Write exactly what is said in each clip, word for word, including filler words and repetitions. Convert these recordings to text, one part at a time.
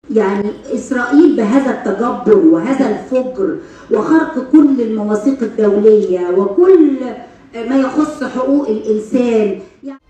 يعني إسرائيل بهذا التجبر وهذا الفجر وخرق كل المواثيق الدولية وكل ما يخص حقوق الإنسان. يعني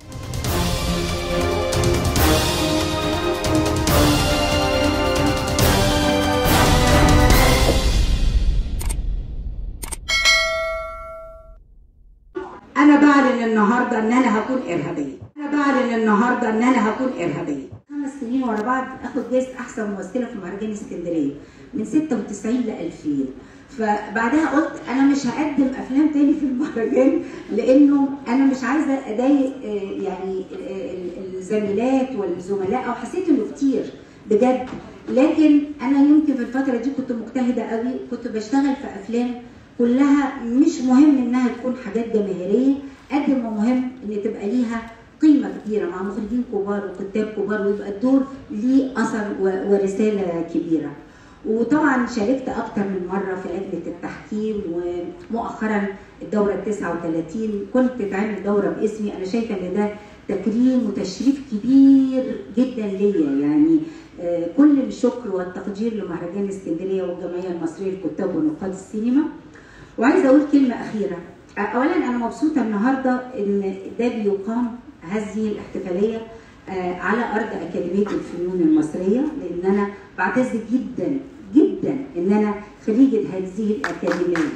أنا بعلن النهارده إن أنا هكون إرهابية. أنا بعلن النهارده إن أنا هكون إرهابية. خمس سنين ورا بعض آخد جائزة أحسن ممثلة في مهرجان اسكندرية من ستة وتسعين ل ألفين. فبعدها قلت أنا مش هقدم أفلام تاني في المهرجان لأنه أنا مش عايزة أضايق يعني الزميلات والزملاء، أو حسيت إنه كتير بجد. لكن أنا يمكن في الفترة دي كنت مجتهدة قوي، كنت بشتغل في أفلام كلها مش مهم إنها تكون حاجات جماهيرية قد ما مهم إن تبقى ليها قيمة كبيرة مع مخرجين كبار وكتاب كبار، ويبقى الدور ليه أثر ورسالة كبيرة. وطبعا شاركت أكتر من مرة في لجنة التحكيم، ومؤخرا الدورة التاسعة وثلاثين كنت تعمل دورة باسمي. أنا شايفة إن ده تكريم وتشريف كبير جدا ليا، يعني كل الشكر والتقدير لمهرجان اسكندرية والجمعية المصرية للكتاب ونقاد السينما. وعايزة أقول كلمة أخيرة. أولا أنا مبسوطة النهاردة إن ده بيقام هذه الاحتفالية على أرض أكاديمية الفنون المصرية، لأن أنا بعتز جدا جدا إن أنا خريجة هذه الأكاديمية.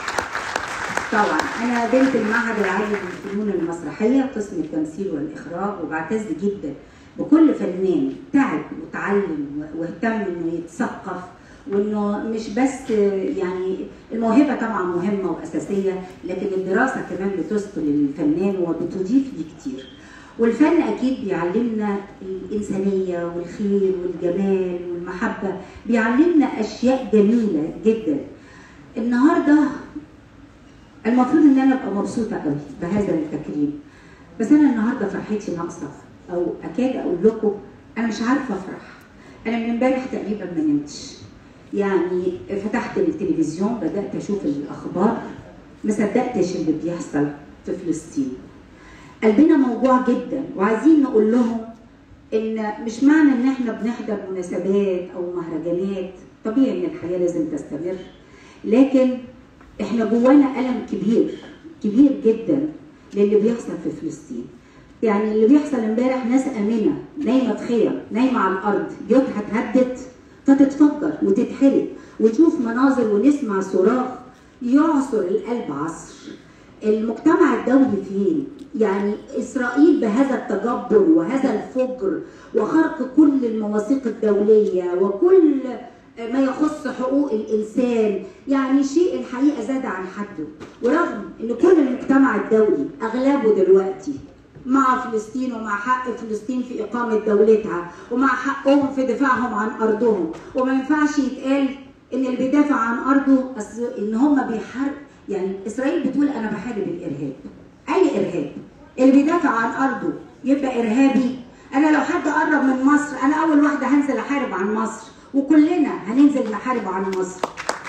طبعا أنا بنت المعهد العالي للفنون المسرحية قسم التمثيل والإخراج، وبعتز جدا بكل فنان تعب وتعلم واهتم إنه يتثقف، وإنه مش بس يعني الموهبة طبعا مهمة وأساسية، لكن الدراسة كمان بتثقل الفنان وبتضيف ليه كتير. والفن أكيد بيعلمنا الإنسانية والخير والجمال والمحبة، بيعلمنا أشياء جميلة جدا. النهاردة المفروض إن أنا أبقى مبسوطة قوي بهذا التكريم، بس أنا النهاردة فرحتي ناقصة، أو أكاد أقول لكم أنا مش عارفة أفرح. أنا من امبارح تقريبا ما نمتش، يعني فتحت التلفزيون بدأت أشوف الأخبار، ما صدقتش اللي بيحصل في فلسطين. قلبنا موجوع جدا، وعايزين نقول لهم ان مش معنى ان احنا بنحضر مناسبات او مهرجانات، طبيعي ان الحياه لازم تستمر، لكن احنا جوانا الم كبير كبير جدا للي بيحصل في فلسطين. يعني اللي بيحصل امبارح، ناس امنه نايمه في خيم، نايمه على الارض، بيوتها اتهدت فتتفجر وتتحرق، ونشوف مناظر ونسمع صراخ يعصر القلب عصر. المجتمع الدولي فين؟ يعني إسرائيل بهذا التجبر وهذا الفجر وخرق كل المواثيق الدولية وكل ما يخص حقوق الإنسان، يعني شيء الحقيقة زاد عن حده. ورغم إن كل المجتمع الدولي أغلبه دلوقتي مع فلسطين ومع حق فلسطين في إقامة دولتها ومع حقهم في دفاعهم عن أرضهم، وما ينفعش يتقال إن اللي بيدافع عن أرضه إن هم بيحارب. يعني إسرائيل بتقول أنا بحارب الإرهاب. أي إرهاب؟ اللي بيدافع عن أرضه يبقى إرهابي؟ أنا لو حد قرب من مصر أنا أول واحدة هنزل أحارب عن مصر، وكلنا هننزل نحارب عن مصر.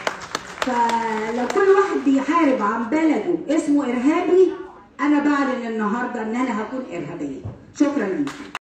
فلو كل واحد بيحارب عن بلده اسمه إرهابي، أنا بعلن النهاردة إن أنا هكون إرهابية. شكرا ليك.